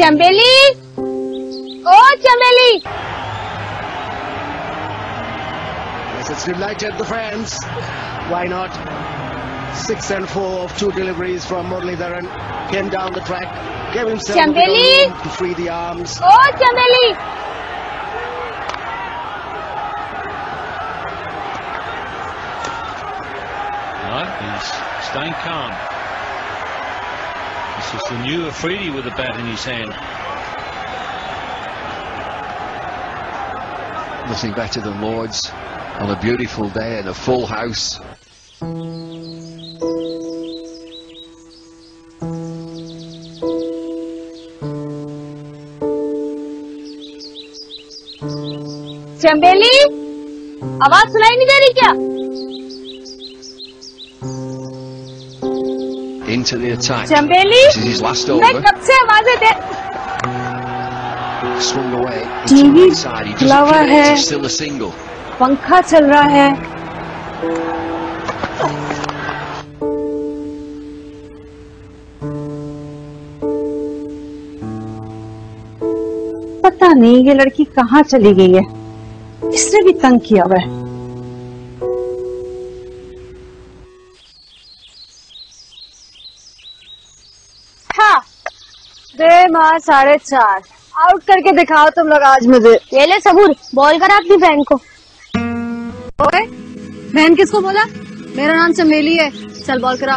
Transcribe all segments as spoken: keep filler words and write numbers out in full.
चमेली, ओ चमेली। Yes, it's delighted the fans. Why not? Six and four of two deliveries from Muralidharan. Came down the track, gave himself a bit of room to free the arms. ओ चमेली। No, he's staying calm. This is the new Afridi with the bat in his hand. Nothing better than Lords on a beautiful day and a full house. चमेली, आवाज सुनाई नहीं दे रही क्या? Into the attack. चमेली, This is his last over. मैं कब से आवाजें दे Swung away. TV Inside. He खुला हुआ doesn't है, connect. It's still a single. पंखा चल रहा है। पता नहीं ये लड़की कहाँ चली गई है, इसने भी तंग किया हुआ है। हाँ, दे माँ साढ़े चार, आउट करके दिखाओ तुम लोग आज मुझे। ये ले सबूर, बॉल करा अपनी बहन को। ओए, बहन किसको बोला? मेरा नाम चमेली है, चल बॉल करा।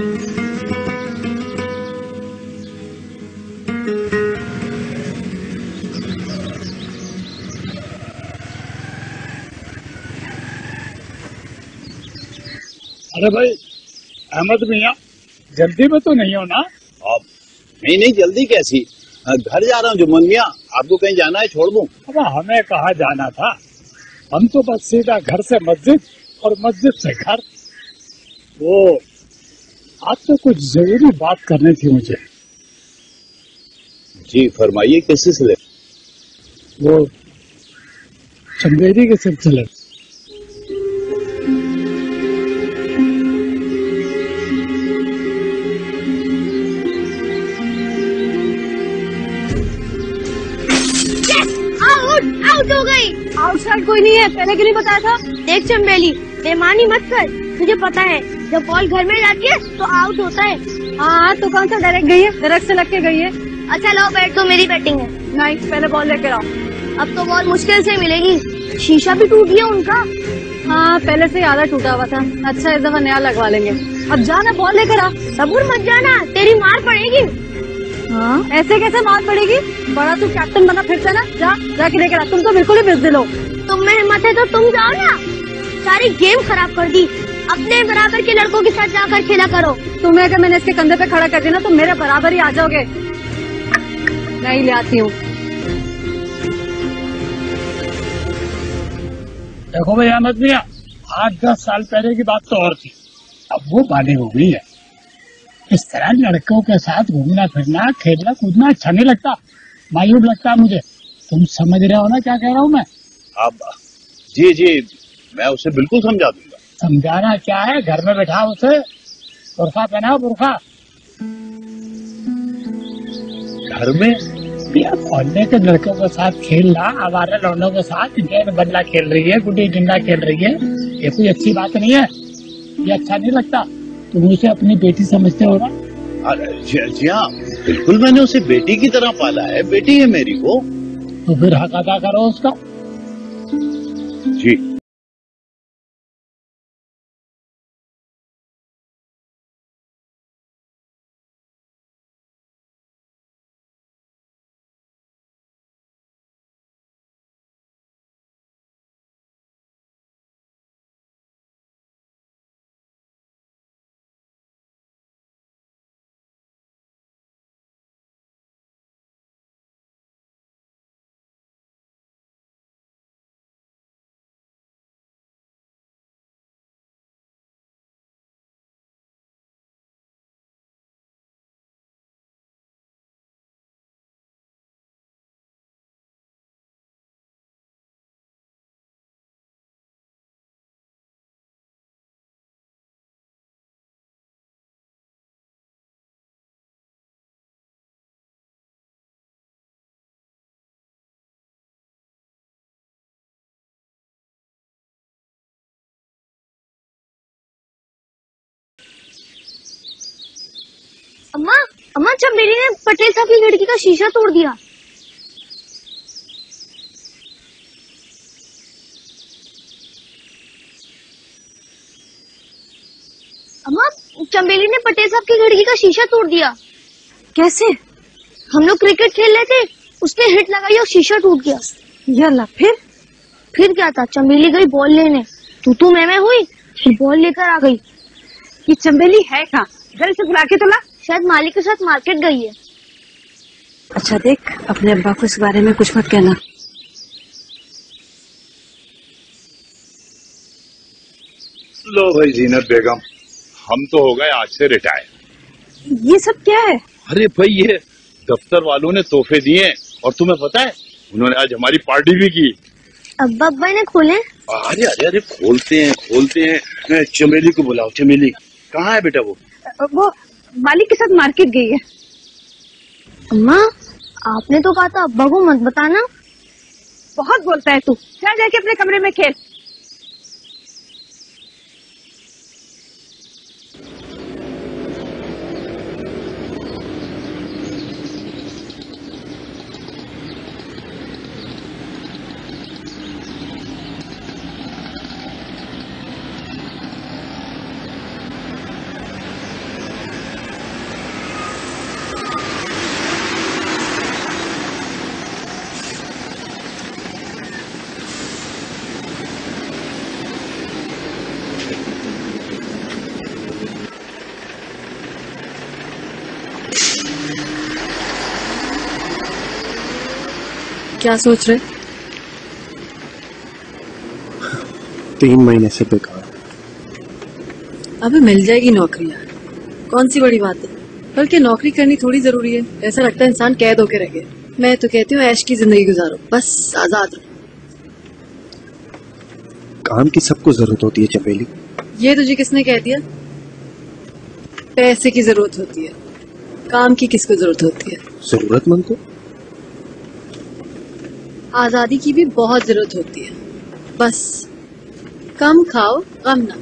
अरे भाई अहमद मियाँ, जल्दी में तो नहीं हो ना? अब नहीं नहीं जल्दी कैसी, घर जा रहा हूँ जुम्मन मियाँ, आपको कहीं जाना है छोड़ दूं? अब हमें कहाँ जाना था, हम तो बस सीधा घर से मस्जिद और मस्जिद से घर। वो आज तो कुछ जरूरी बात करनी थी मुझे। जी फरमाइए, किस सिलसिले? वो चंदेरी के सिलसिले। आउट हो गई। आउटसाइड कोई नहीं है, पहले क्यों नहीं बताया था? देख चंबेली, बेईमानी मत कर, तुझे पता है जब बॉल घर में जाती है तो आउट होता है। हाँ तो कौन सा डायरेक्ट गई है? डायरेक्ट से लग के गई है। अच्छा लो बैट, तो मेरी बैटिंग है। नहीं, पहले बॉल लेकर आओ। अब तो बॉल मुश्किल से मिलेगी, शीशा भी टूट गया उनका। हाँ पहले से आधा टूटा हुआ था, अच्छा इस दफा नया लगवा लेंगे। अब जाना, बॉल लेकर आ। सबूर मत जाना, तेरी मार पड़ेगी। हाँ ऐसे कैसे मार पड़ेगी? बड़ा तू कैप्टन बना फिरता ना, जा जाके लेकर आ। तुम तो बिल्कुल ही बिजदिल हो। तुम में हिम्मत है तो तुम जाओ ना, सारी गेम खराब कर दी। अपने बराबर के लड़कों के साथ जाकर खेला करो। तुम्हें अगर मैंने इसके कंधे पे खड़ा कर दिया ना तो मेरे बराबर ही आ जाओगे। नहीं ले आती हूँ। देखो भाई अहमद मियाँ, आठ दस साल पहले की बात तो और थी, अब वो बातें हो गई है। इस तरह लड़कों के साथ घूमना फिरना खेलना कूदना अच्छा नहीं लगता, मायूब लगता है मुझे। तुम समझ रहे हो ना क्या कह रहा हूँ मैं? अब जी जी मैं उसे बिल्कुल समझा दूंगा। समझाना क्या है, घर में बैठा उसे, बुरखा पहनाओ बुरखा। घर में भैया मोहल्ले के लड़कों के साथ खेलना, आवारा लौंडों के साथ गेंद बल्ला खेल रही है, गुड्डी डंडा खेल रही है, ये कोई अच्छी बात नहीं है, ये अच्छा नहीं लगता। तुम उसे अपनी बेटी समझते हो ना? जी हाँ बिल्कुल, मैंने उसे बेटी की तरह पाला है, बेटी है मेरी वो। तो फिर हक अदा करो उसका। जी अम्मा अम्मा चमेली ने पटेल साहब की खिड़की का शीशा तोड़ दिया। अम्मा चमेली ने पटेल साहब की खिड़की का शीशा तोड़ दिया। कैसे? हम लोग क्रिकेट खेल रहे थे, उसने हिट लगाई और शीशा टूट गया। यार फिर फिर क्या था, चमेली गई बॉल लेने, तू तू मैं मैं हुई, फिर बॉल लेकर आ गई। ये चमेली है कहाँ? घर से बुला के तो ला। शायद मालिक के साथ मार्केट गई है। अच्छा देख, अपने अब्बा को इस बारे में कुछ मत कहना। लो भाई जीनत बेगम, हम तो हो गए आज से रिटायर। ये सब क्या है? अरे भाई ये दफ्तर वालों ने तोहफे दिए और तुम्हें पता है उन्होंने आज हमारी पार्टी भी की। अब्बा अब्बा ने खोले? अरे अरे अरे खोलते हैं खोलते हैं। चमेली को बुलाओ। चमेली कहाँ है बेटा? वो वो मालिक के साथ मार्केट गई है। अम्मा आपने तो कहा था अब्बा को मत बताना। बहुत बोलता है तू, चल जाके अपने कमरे में खेल। क्या सोच रहे? तीन महीने से बेकार। अबे मिल जाएगी नौकरी यार, कौन सी बड़ी बात है। बल्कि नौकरी करनी थोड़ी जरूरी है, ऐसा लगता है इंसान कैद होके रह गया। मैं तो कहती हूँ ऐश की जिंदगी गुजारो, बस आजाद रहो। काम की सबको जरूरत होती है चमेली। ये तुझे किसने कह दिया? पैसे की जरूरत होती है, काम की किसको जरूरत होती है? जरूरतमंद को। आजादी की भी बहुत जरूरत होती है, बस कम खाओ गम ना।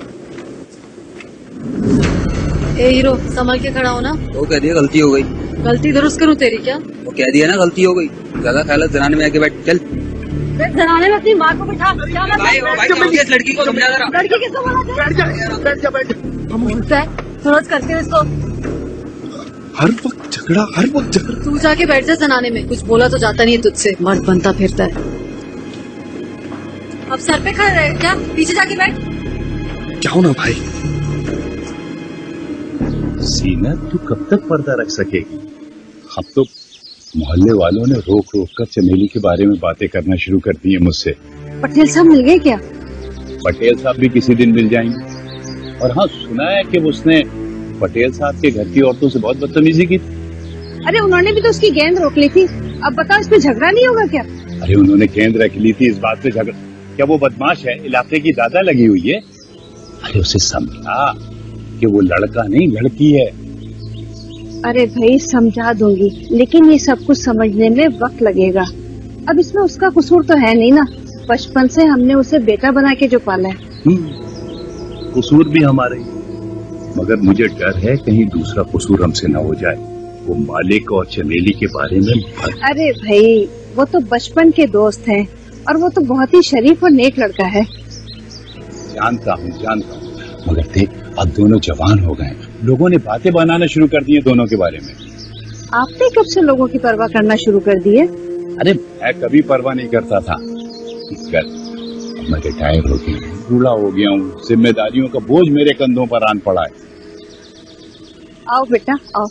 ए हीरो, संभल के खड़ा हो ना। वो कह दिया गलती हो गई। गलती दुरुस्त करूं तेरी क्या? वो कह दिया ना गलती हो गई। ज्यादा ख्याल जनाने में आके बैठ। चल जनाने में अपनी माँ को बिठा। क्या भाई, भाई, इस लड़की को समझा जरा। लड़की किसको बोला? बैठ जा बैठ जा बैठ। हम बोलता है रोज करके इसको। हर वक्त झगड़ा, हर वक्त झगड़ा। तू जाके बैठ जा जनाने में, कुछ बोला तो जाता नहीं है तुझसे, मर्द बनता फिरता है। अब सर पे खड़ा रहे क्या? पीछे जाके बैठ। क्या हो ना भाई? सीनत तू कब तक पर्दा रख सकेगी? अब तो मोहल्ले वालों ने रोक रोक कर चमेली के बारे में बातें करना शुरू कर दी है मुझसे। पटेल साहब मिल गए क्या? पटेल साहब भी किसी दिन मिल जाएंगे। और हाँ, सुना है कि उसने पटेल साहब के घर की औरतों से बहुत बदतमीजी की। अरे उन्होंने भी तो उसकी गेंद रोक ली थी, अब बताओ इस पे झगड़ा नहीं होगा क्या? अरे उन्होंने गेंद रख ली थी, इस बात पे झगड़ा? क्या वो बदमाश है, इलाके की दादा लगी हुई है? अरे उसे समझा कि वो लड़का नहीं लड़की है। अरे भाई समझा दूंगी, लेकिन ये सब कुछ समझने में वक्त लगेगा। अब इसमें उसका कसूर तो है नहीं ना, बचपन से हमने उसे बेटा बना के जो पाला है। कसूर भी हमारे, मगर मुझे डर है कहीं दूसरा कसूर हमसे न हो जाए, वो मालिक और चमेली के बारे में। अरे भाई वो तो बचपन के दोस्त हैं और वो तो बहुत ही शरीफ और नेक लड़का है। जानता हूँ जानता हूँ, मगर देख अब दोनों जवान हो गए, लोगों ने बातें बनाना शुरू कर दी है दोनों के बारे में। आपने कब से लोगों की परवाह करना शुरू कर दी है? अरे मैं कभी परवाह नहीं करता था, कर मैं रिटायर हो गया, बूढ़ा हो गया हूँ, जिम्मेदारियों का बोझ मेरे कंधों पर आन पड़ा है। आओ बेटा आओ।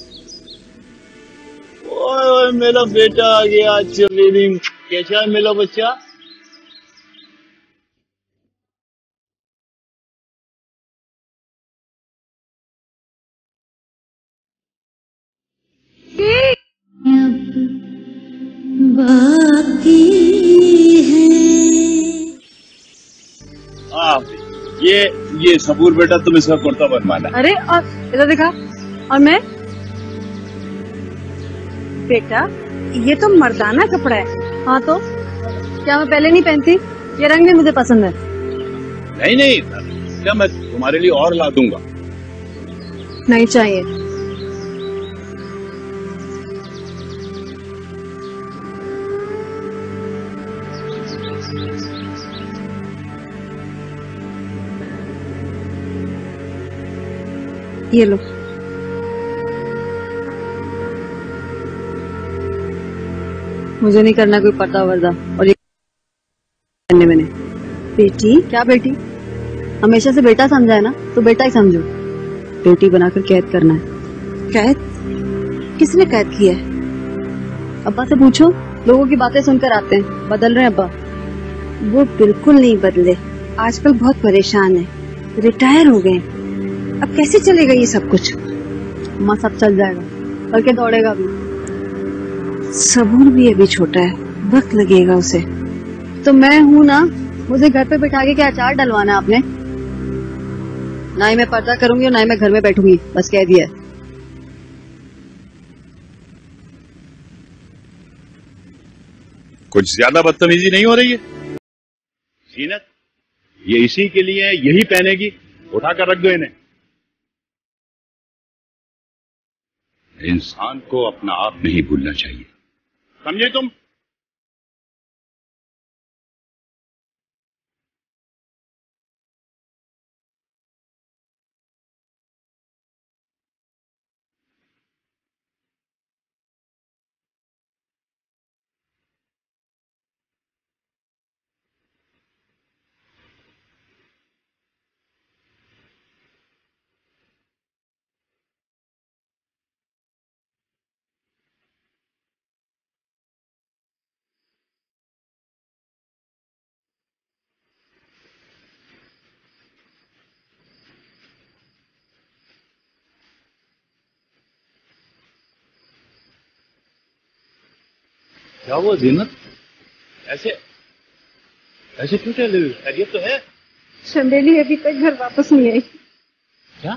ओए मेरा बेटा आ गया। चमेली कैसा है मेरा बच्चा? बाकी है। हाँ ये ये सबूर बेटा, तुम इसका कुर्ता बनवाना। अरे और इधर दिखा। और मैं? बेटा ये तो मर्दाना कपड़ा है। हाँ तो क्या मैं पहले नहीं पहनती? ये रंग भी मुझे पसंद है। नहीं नहीं, क्या मैं तुम्हारे लिए और ला दूंगा। नहीं चाहिए। ये लो। मुझे नहीं करना कोई पर्दा वर्दा, और ये करने मैंने। बेटी? क्या बेटी? हमेशा से बेटा समझा है ना, तो बेटा ही समझो। बेटी बनाकर कैद करना है। कैद? किसने कैद किया है? अब्बा से पूछो, लोगों की बातें सुनकर आते हैं। बदल रहे हैं अब्बा? वो बिल्कुल नहीं बदले, आजकल बहुत परेशान है, रिटायर हो गए। अब कैसे चलेगा ये सब कुछ? माँ सब चल जाएगा, करके दौड़ेगा भी। सबूर भी अभी छोटा है, वक्त लगेगा उसे। तो मैं हूँ ना, मुझे घर पे बिठा के क्या अचार डलवाना है आपने? ना ही मैं पर्दा करूंगी और ना ही मैं घर में बैठूंगी, बस कह दिया। कुछ ज्यादा बदतमीजी नहीं हो रही है जीनत? ये इसी के लिए है, यही पहनेगी, उठाकर रख दो इन्हें। इंसान को अपना आप नहीं भूलना चाहिए, समझे तुम? क्या हुआ जीनत? ऐसे ऐसे क्यों चल रही? खैरियत तो है? चंदेली अभी तक घर वापस नहीं आई। क्या?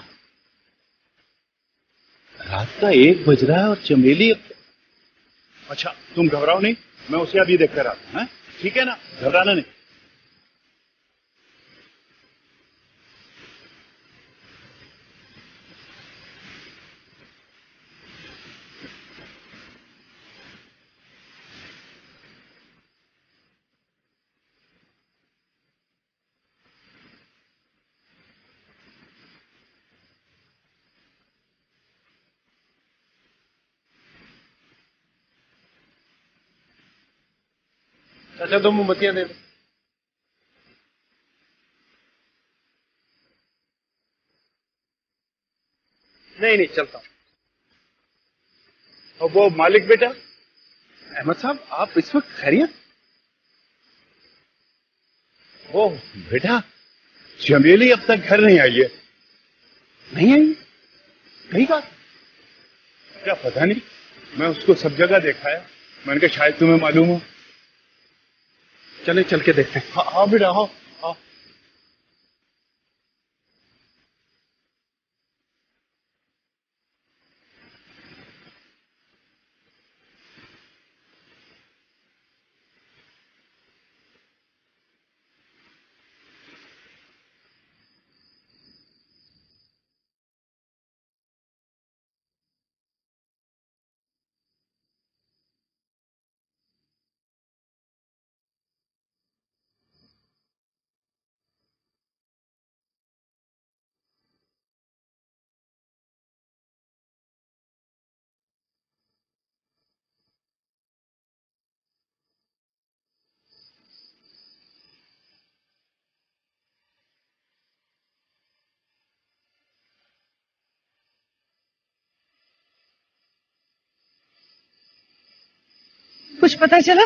रात का एक बज रहा है और चमेली? अच्छा तुम घबराओ नहीं, मैं उसे अभी देख कर आता हूं, ठीक है ना? घबराना नहीं। अच्छा दो मोमबत्तियां दे दो। नहीं नहीं चलता। और वो मालिक बेटा अहमद साहब, आप इस वक्त खैरियत? वो बेटा चमेली अब तक घर नहीं आई है। नहीं आई? कहीं का? क्या पता नहीं, मैं उसको सब जगह देखा है। मैंने कहा शायद तुम्हें मालूम हो। चले चल के देखते हैं। हाँ हाँ बेटा, हाँ हाँ। कुछ पता चला?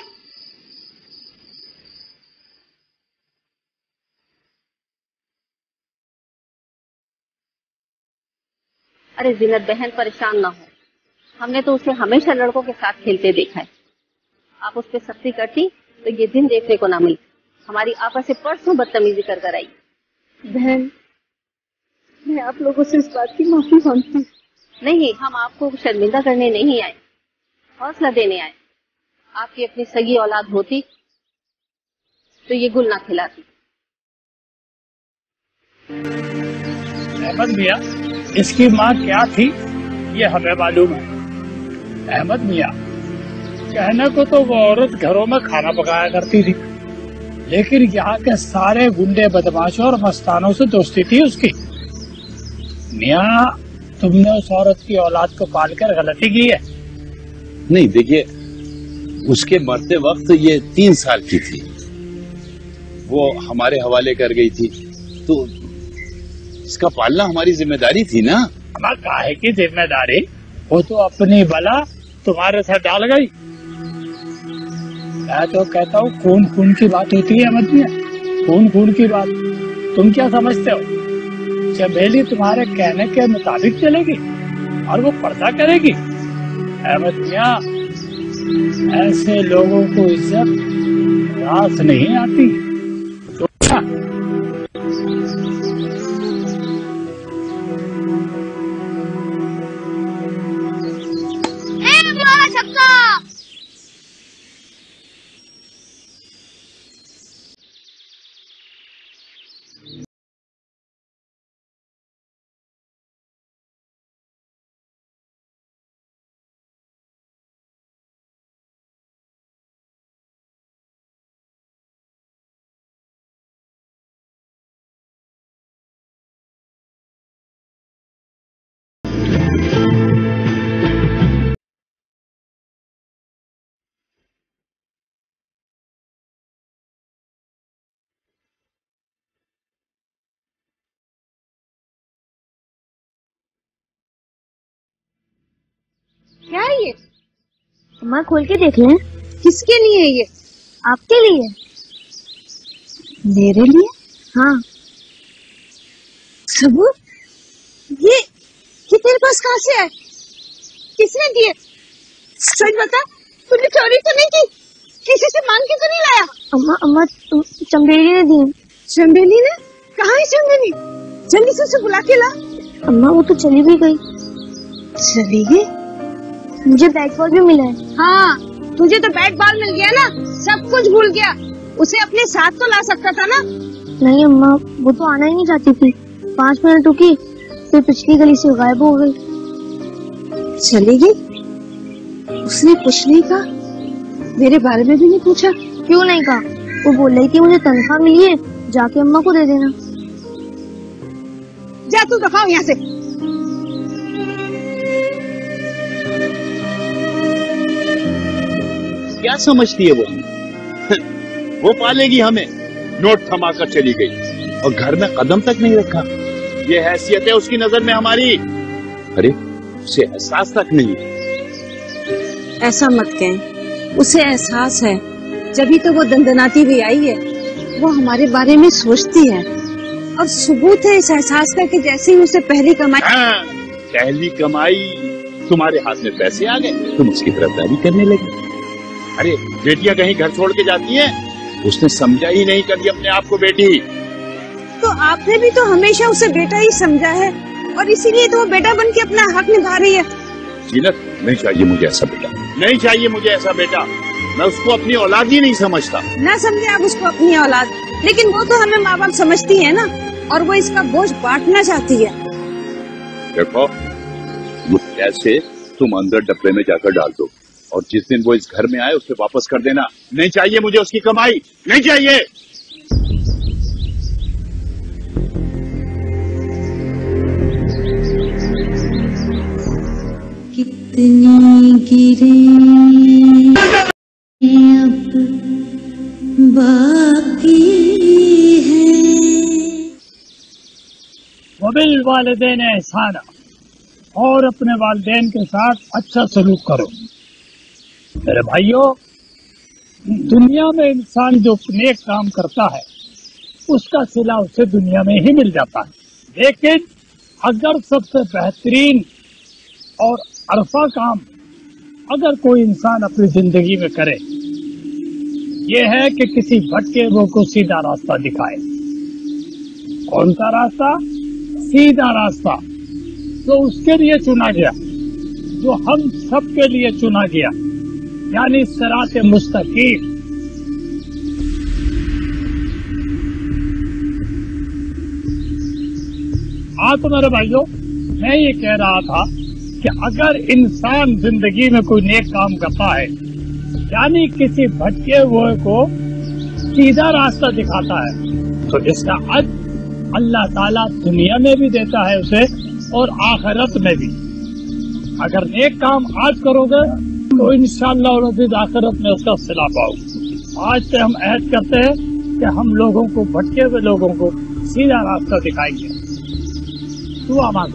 अरे जीनत बहन परेशान ना हो, हमने तो उसे हमेशा लड़कों के साथ खेलते देखा है। आप उस पर सख्ती करती तो ये दिन देखने को ना मिलती। हमारी आपस से परसों बदतमीजी कर कर आई। बहन, मैं आप लोगों से इस बात की माफी मांगती हूँ। नहीं, हम आपको शर्मिंदा करने नहीं आए, हौसला देने आए। आपकी अपनी सगी औलाद होती तो ये गुल ना खिलाती। अहमद मियाँ, इसकी माँ क्या थी ये हमें मालूम है। अहमद मियाँ, कहने को तो वो औरत घरों में खाना पकाया करती थी, लेकिन यहाँ के सारे गुंडे बदमाशों और मस्तानों से दोस्ती थी उसकी। मियाँ, तुमने उस औरत की औलाद को पालकर गलती की है? नहीं, देखिए, उसके मरते वक्त ये तीन साल की थी, वो हमारे हवाले कर गई थी, तो इसका पालना हमारी जिम्मेदारी थी ना। हमारा काहे की जिम्मेदारी? वो तो अपनी बला तुम्हारे सर डाल गई। मैं तो कहता हूँ खून खून की बात होती है अहमद मियां, खून खून की बात। तुम क्या समझते हो? चमेली तुम्हारे कहने के मुताबिक चलेगी और वो पर्दा करेगी? अहमद मियां, ऐसे लोगों को इज्जत रास नहीं आती। तो क्या है ये? अम्मा खोल के देख लें। किसके लिए है ये? आपके लिए। मेरे लिए? हाँ। सबूत? ये ये तेरे पास कहाँ से है? किसने दिए? सच बता, तूने चोरी तो नहीं की? किसी से मांग के तो नहीं लाया? अम्मा अम्मा चंबेली ने दी। चंबेली ने? कहाँ है चंबेली? जल्दी से उसे बुला के ला। अम्मा वो तो चली भी गई। चली गई? मुझे बैट बॉल भी मिला है। हाँ, तुझे तो बैट बॉल मिल गया ना, सब कुछ भूल गया। उसे अपने साथ तो ला सकता था ना। नहीं अम्मा, वो तो आना ही नहीं चाहती थी। पाँच मिनट रुकी, फिर पिछली गली से गायब हो गई। चली गई? उसने कुछ नहीं कहा? मेरे बारे में भी नहीं पूछा? क्यों नहीं कहा? वो बोल रही थी मुझे तनख्वाह मिली है, जाके अम्मा को दे देना। जा तू दफा यहाँ से। क्या समझती है वो? वो पालेगी हमें। नोट थमा कर चली गई और घर में कदम तक नहीं रखा। ये हैसियत है उसकी नजर में हमारी। अरे उसे एहसास तक नहीं। ऐसा मत कहें, उसे एहसास है, जभी तो वो दंदनाती हुई आई है। वो हमारे बारे में सोचती है और सबूत है इस एहसास का कि जैसे ही उसे पहली कमाई हाँ, पहली कमाई तुम्हारे हाथ में पैसे आ गए, तुम उसकी तरफदारी करने लगी। अरे बेटियां कहीं घर छोड़ के जाती हैं, उसने समझा ही नहीं कभी अपने आप को बेटी। तो आपने भी तो हमेशा उसे बेटा ही समझा है और इसीलिए तो वो बेटा बन के अपना हक निभा रही है। जीनत, नहीं चाहिए मुझे ऐसा बेटा, नहीं चाहिए मुझे ऐसा बेटा। मैं उसको अपनी औलाद ही नहीं समझता। ना समझे आप उसको अपनी औलाद, लेकिन वो तो हमें माँ बाप समझती है ना, और वो इसका बोझ बांटना चाहती है। देखो, वो पैसे तुम अंदर डब्बे में जाकर डाल दो और जिस दिन वो इस घर में आए उसे वापस कर देना। नहीं चाहिए मुझे उसकी कमाई, नहीं चाहिए। कितनी गिरे अब बाकी है। वबिल वालिदैन एहसाना, और अपने वालिदैन के साथ अच्छा सलूक करो। मेरे भाइयों, दुनिया में इंसान जो नेक काम करता है उसका सिला उसे दुनिया में ही मिल जाता है, लेकिन अगर सबसे बेहतरीन और अरफा काम अगर कोई इंसान अपनी जिंदगी में करे, ये है कि किसी भटके हुए को सीधा रास्ता दिखाए। कौन सा रास्ता? सीधा रास्ता जो उसके लिए चुना गया, जो हम सब के लिए चुना गया, यानी सिरात मुस्तकीम। हाँ तो मेरे भाइयों, मैं ये कह रहा था कि अगर इंसान जिंदगी में कोई नेक काम करता है, यानी किसी भटके हुए को सीधा रास्ता दिखाता है, तो इसका अज अल्लाह ताला दुनिया में भी देता है उसे और आखिरत में भी। अगर नेक काम आज करोगे तो इंशाअल्लाह आखिरत में उसका सिला पाओगे। आज से हम अहद करते हैं कि हम लोगों को, भटके हुए लोगों को सीधा रास्ता दिखाएंगे। दुआ मांगो।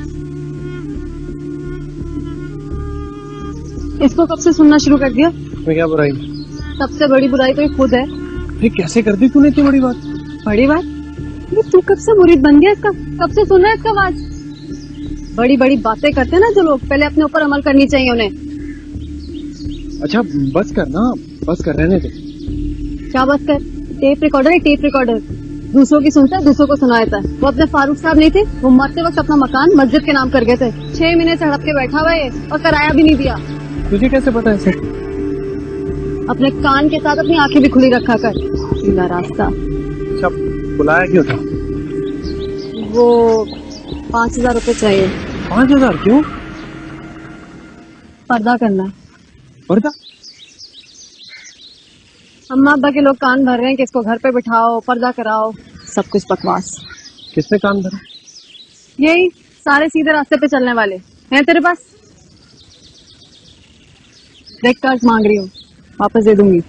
इसको कब से सुनना शुरू कर दिया? मैं क्या बुराई? सबसे बड़ी बुराई तो ये खुद है। ये कैसे कर दी तूने इतनी बड़ी बात? बड़ी बात? ये तू कब से मुरीद बन गया इसका? कब से सुन रहा है इसका आवाज? बड़ी बड़ी बातें करते हैं ना जो लोग, पहले अपने ऊपर अमल करनी चाहिए उन्हें। अच्छा बस कर ना, बस कर, रहने दे। क्या बस कर? टेप रिकॉर्डर है, टेप रिकॉर्डर। दूसरों की सुनता है, दूसरों को सुनाता है। वो अपने फारूक साहब नहीं थे, वो मरते वक्त अपना मकान मस्जिद के नाम कर गए थे। छह महीने से हड़प के बैठा हुआ है और किराया भी नहीं दिया। तुझे कैसे पता है सर? अपने कान के साथ अपनी आंखें भी खुली रखा कर। सीधा रास्ता। अच्छा बुलाया क्यों था? वो पाँच हजार रूपए चाहिए। पाँच हजार क्यों? पर्दा करना। पर्दा? अम्मा अब्बा के लोग कान भर रहे हैं कि इसको घर पे बिठाओ, पर्दा कराओ, सब कुछ बकवास। किसने कान भरा? यही सारे सीधे रास्ते पे चलने वाले हैं तेरे पास। देख कर्ज मांग रही हूँ, वापस दे दूंगी।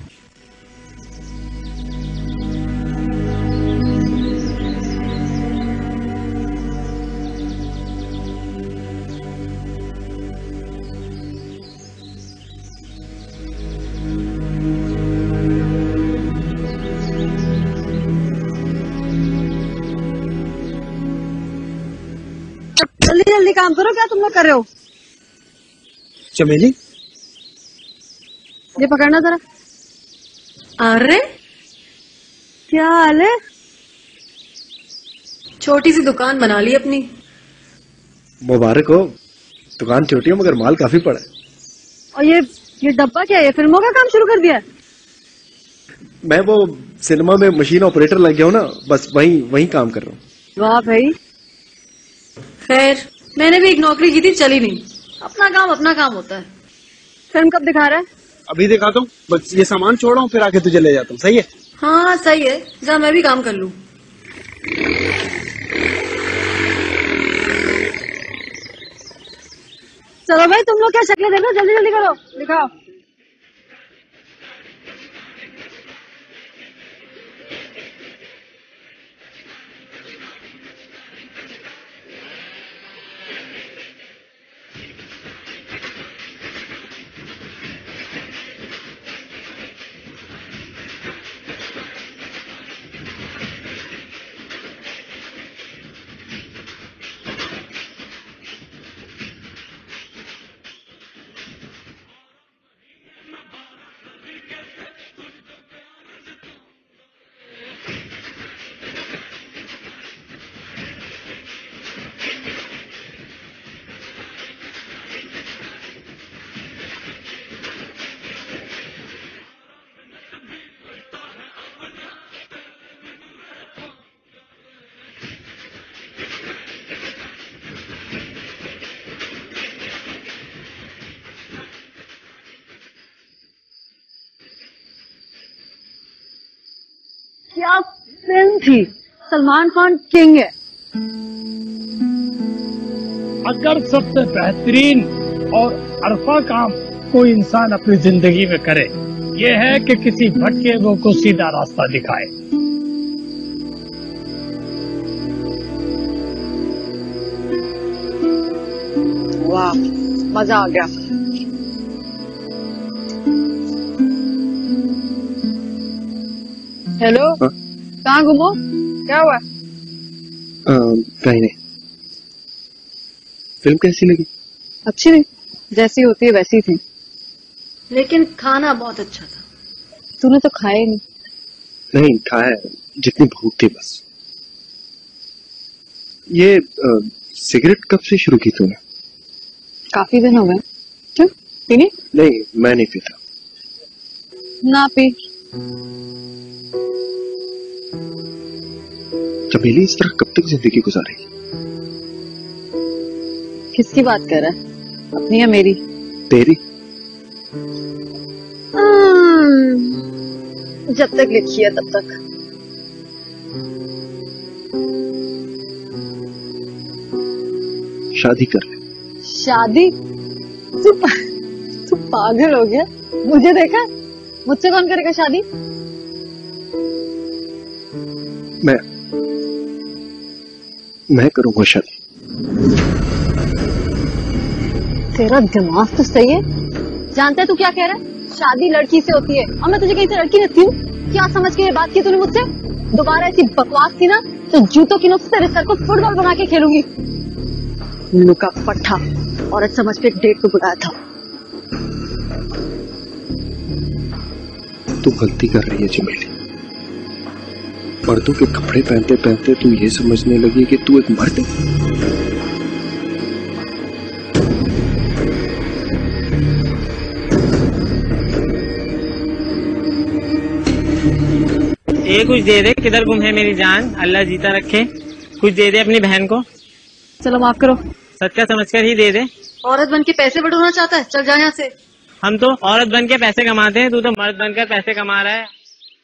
जल्दी जल्दी काम करो, क्या तुम लोग कर रहे हो? चमेली ये पकड़ना जरा। अरे क्या हाल है? छोटी सी दुकान बना ली अपनी। मुबारक हो। दुकान छोटी है मगर माल काफी पड़ा है। और ये ये डब्बा क्या है? फिल्मों का काम शुरू कर दिया है? मैं वो सिनेमा में मशीन ऑपरेटर लग गया हूँ ना, बस वही वही काम कर रहा हूँ। वाह भाई। खैर मैंने भी एक नौकरी की थी, चली नहीं। अपना काम अपना काम होता है। फिल्म कब दिखा रहा है? अभी दिखाता हूँ, बस ये सामान छोड़ रहा हूँ फिर आके तुझे ले जाता हूँ। सही है? हाँ सही है, जा मैं भी काम कर लूँ। चलो भाई तुम लोग क्या शक्लें देख रहे हो, जल्दी जल्दी करो, दिखाओ। क्या फिल्म थी? सलमान खान किंग है। अगर सबसे बेहतरीन और अरफा काम कोई इंसान अपनी जिंदगी में करे, ये है कि किसी भटके वो को सीधा रास्ता दिखाए। वाह मजा आ गया। हेलो, कहाँ घूमो? क्या हुआ? कहीं नहीं। फिल्म कैसी लगी? अच्छी थी, जैसी होती है वैसी थी। लेकिन खाना बहुत अच्छा था। तूने तो खाया ही नहीं। नहीं खाया, जितनी भूख थी बस। ये आ, सिगरेट कब से शुरू की तूने? काफी दिन हो गए। क्यों, पीनी? नहीं मैं नहीं पीता। ना पी। चमेली इस तरह कब तक जिंदगी गुजारेगी? किसकी बात कर रहा है, अपनी या मेरी? तेरी। जब तक लिखी है तब तक। शादी कर ले। शादी? तू तू पागल हो गया? मुझे देखा, मुझसे कौन करेगा शादी? मैं मैं करूंगा शादी। तेरा दिमाग तो सही है। जानता है तू क्या कह रहा है? शादी लड़की से होती है और मैं तुझे कहीं से लड़की लगती हूँ? क्या समझ के ये बात की तूने मुझसे? दोबारा ऐसी बकवास थी ना तो जूतों की नोक से तेरे सर को फुटबॉल बना के खेलूंगी। लुका पट्टा, औरत समझ के डेट को बुलाया था। तू गलती कर रही है चमेली। मर्दों के कपड़े पहनते पहनते तू ये समझने लगी कि तू एक मर्द है। ये कुछ दे दे। किधर गुम है मेरी जान, अल्लाह जीता रखे। कुछ दे दे अपनी बहन को। चलो माफ करो। सच्चा समझकर ही दे दे। औरत बन के पैसे बटोरना चाहता है? चल जा यहाँ से। हम तो औरत बन के पैसे कमाते हैं, तू तो मर्द बनकर पैसे कमा रहा है।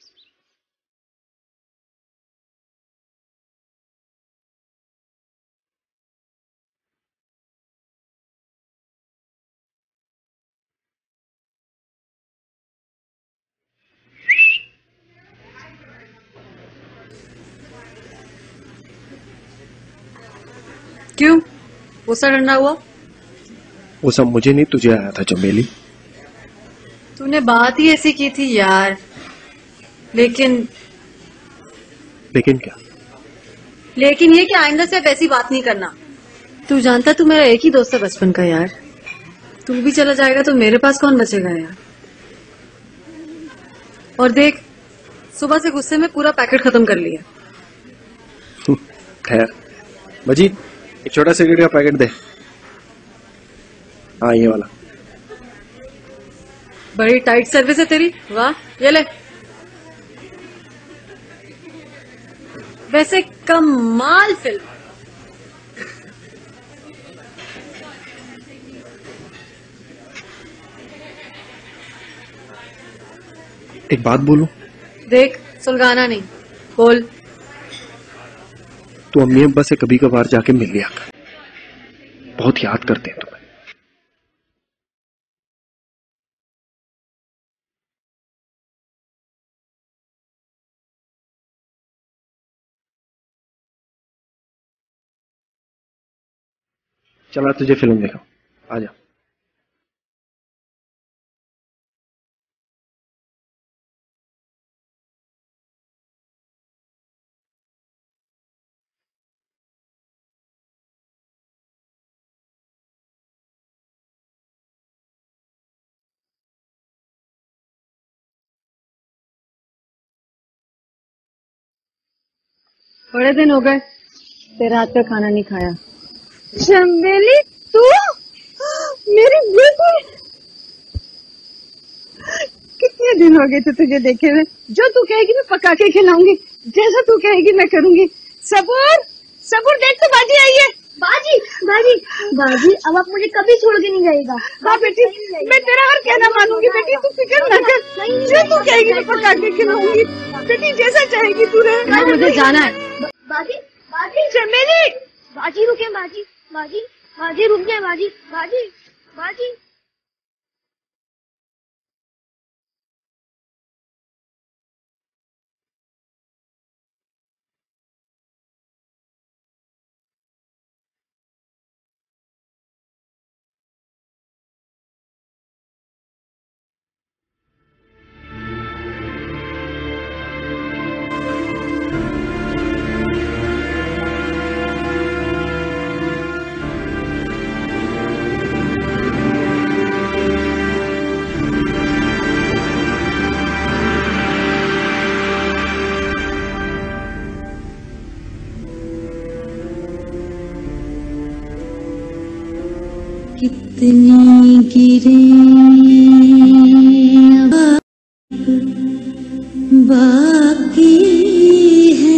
क्यों? गुस्सा ठंडा हुआ? वो सब मुझे नहीं, तुझे आया था चमेली। तूने बात ही ऐसी की थी यार। लेकिन लेकिन क्या? लेकिन ये कि आइंदा से अब ऐसी बात नहीं करना। तू जानता तू मेरा एक ही दोस्त है बचपन का यार। तू भी चला जाएगा तो मेरे पास कौन बचेगा यार। और देख, सुबह से गुस्से में पूरा पैकेट खत्म कर लिया। खैर मजीद, एक छोटा सिगरेट का पैकेट दे। हाँ ये वाला। बड़ी टाइट सर्विस है तेरी। वाह, ये ले। वैसे कमाल फिल्म। एक बात बोलूं? देख, सुलगाना नहीं, बोल। तू अम्मी अब्बा से कभी कभार जाके मिल लिया कर, बहुत याद करते हैं तुम्हें। चला तुझे फिल्म देखा, आजा। बड़े दिन हो गए तेरे हाथ का खाना नहीं खाया। चमेली, तू मेरी बिल्कुल। कितने दिन हो गए थे तुझे देखे हुए। जो तू कहेगी मैं पका के खिलाऊंगी, जैसा तू कहेगी मैं करूंगी। सबूर सबूर, देख तो बाजी आई है। बाजी बाजी बाजी, अब आप मुझे कभी छोड़ के नहीं जाएगा। हाँ बेटी, मैं तेरा हर कहना मानूंगी बेटी, तू फिक्र न कर। जो तू कहेगी मैं पका के खिलाऊंगी बेटी, जैसा चाहेगी तू रहे। मुझे जाना है। बाजी बाजी चमेली, बाजी रुके। बाजी बाजी बाजी रुक जाए। बाजी बाजी बाजी कितनी गिरे बाकी है।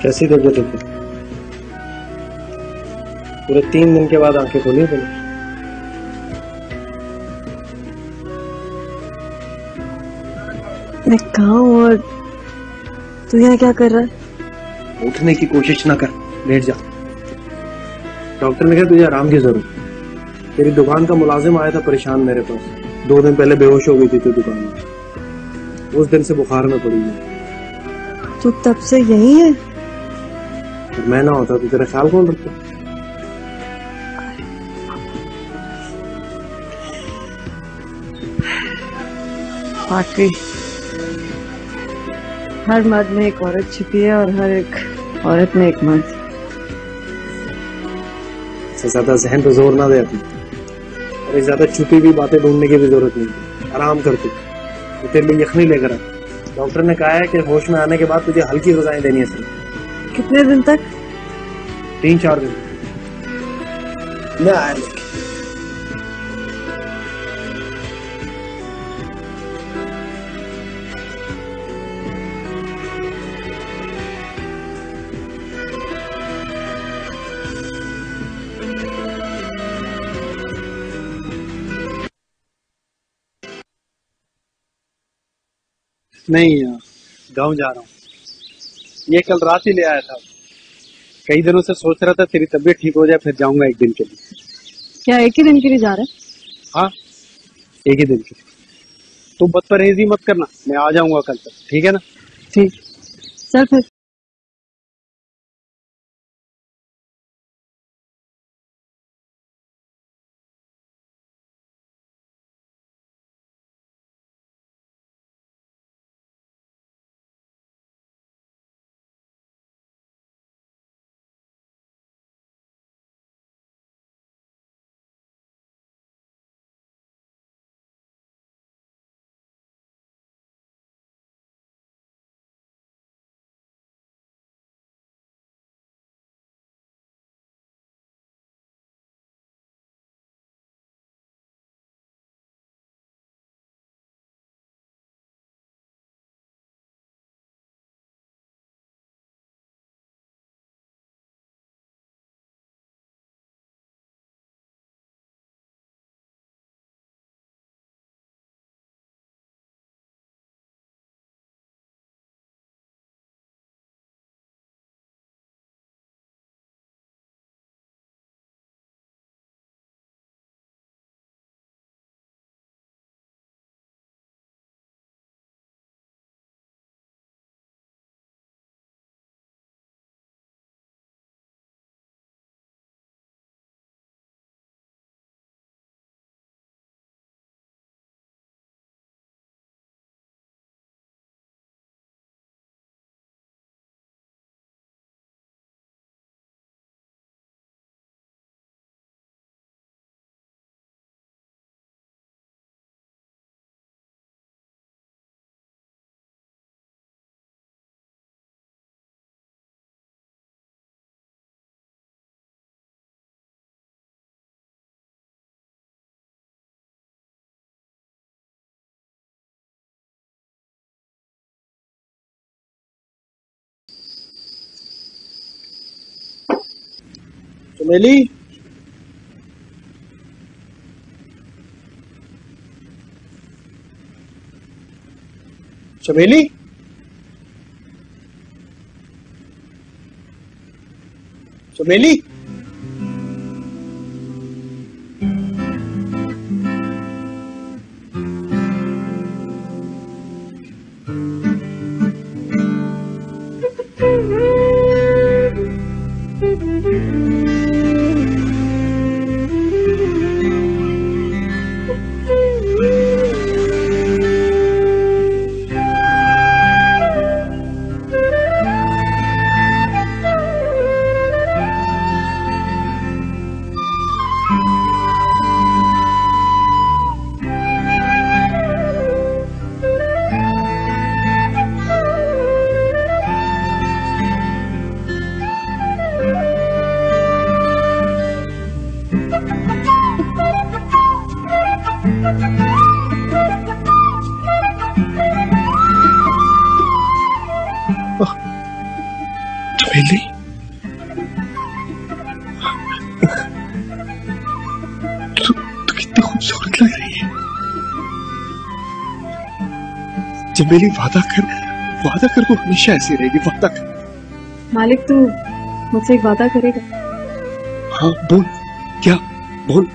कैसी तबीयत है? पूरे तीन दिन के बाद आंखें खोली तुमने। मैं कहाँ हूँ और तू यहाँ क्या कर रहा है? उठने की कोशिश ना कर, लेट जा। डॉक्टर ने कहा तुझे आराम की जरूरत। तेरी दुकान का मुलाजिम आया था परेशान मेरे पास, दो दिन पहले बेहोश हो गई थी तू दुकान में, उस दिन से बुखार में पड़ी है। तू तब से यही है? मैं ना होता तो तेरा ख्याल कौन रखता? वाकई हर मर्द में एक औरत छिपी है और हर एक औरत में एक मर्द। इससे ज्यादा जहन पे जोर ना दे अपनी, और ज्यादा छुपी हुई बातें ढूंढने की भी जरूरत नहीं। आराम कर तू, तो तेरे लिए यखनी लेकर आ। डॉक्टर ने कहा है कि होश में आने के बाद तुझे हल्की ग़िज़ाएं देनी है सिर्फ। कितने दिन तक? तीन चार दिन। मैं आया लेके। नहीं, गांव जा रहा हूँ। ये कल रात ही ले आया था। कई दिनों से सोच रहा था तेरी तबीयत ठीक हो जाए फिर जाऊंगा एक दिन के लिए। क्या एक ही दिन के लिए जा रहा है? हाँ, एक ही दिन के लिए। तू बदपरहेजी मत करना, मैं आ जाऊंगा कल तक, ठीक है ना? ठीक, चल फिर। चमेली, चमेली, चमेली। चमेली वादा कर, वादा कर, वो हमेशा ऐसी रहेगी, वादा कर। मालिक तू मुझसे एक वादा करेगा? हाँ बोल, क्या बोल।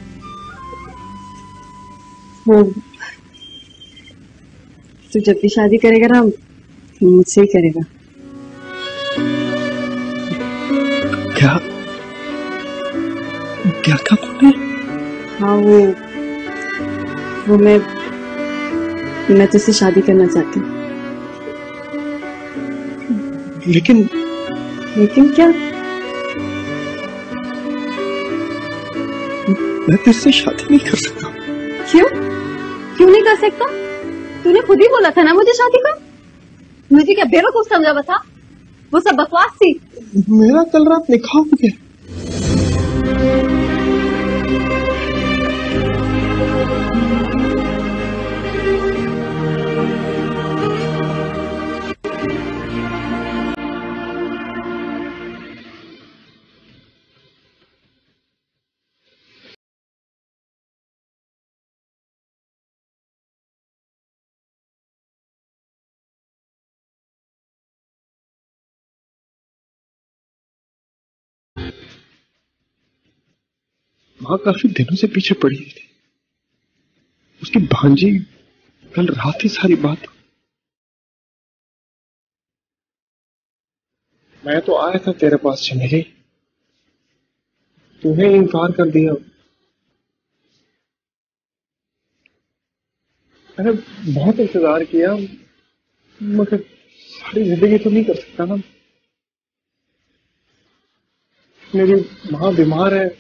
वो तू जब भी शादी करेगा ना मुझसे ही करेगा। क्या क्या क्या बोले? हाँ वो वो मैं मैं तुझसे शादी करना चाहती हूँ। लेकिन लेकिन क्या? मैं तुझसे शादी नहीं कर सकता। क्यों क्यों नहीं कर सकता? तूने खुद ही बोला था ना मुझे शादी कर। मुझे क्या बेवकूफ समझा? बता, वो सब बकवास थी। मेरा कल रात निकाह हो गया। माँ काफी दिनों से पीछे पड़ी हुई थी। उसकी भांजी कल रात ही सारी बात। मैं तो आया था तेरे पास चमेली, तूने इनकार कर दिया। मैंने बहुत इंतजार किया, मगर सारी जिंदगी तो नहीं कर सकता ना। मेरी माँ बीमार है।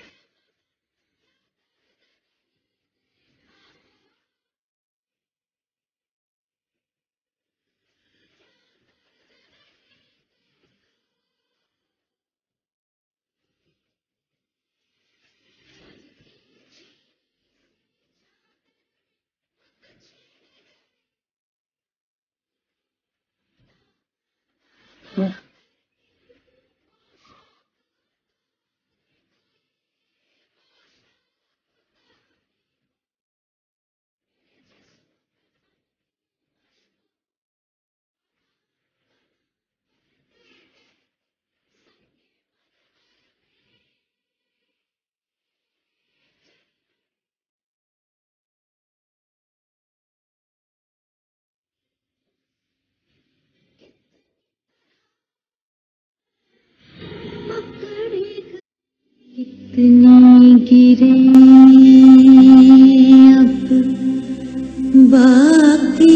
कितनी गिरे अब बाकी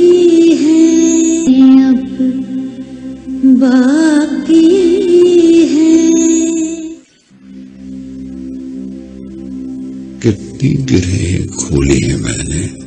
है, अब बाकी है। कितनी गिरे खोली है मैंने,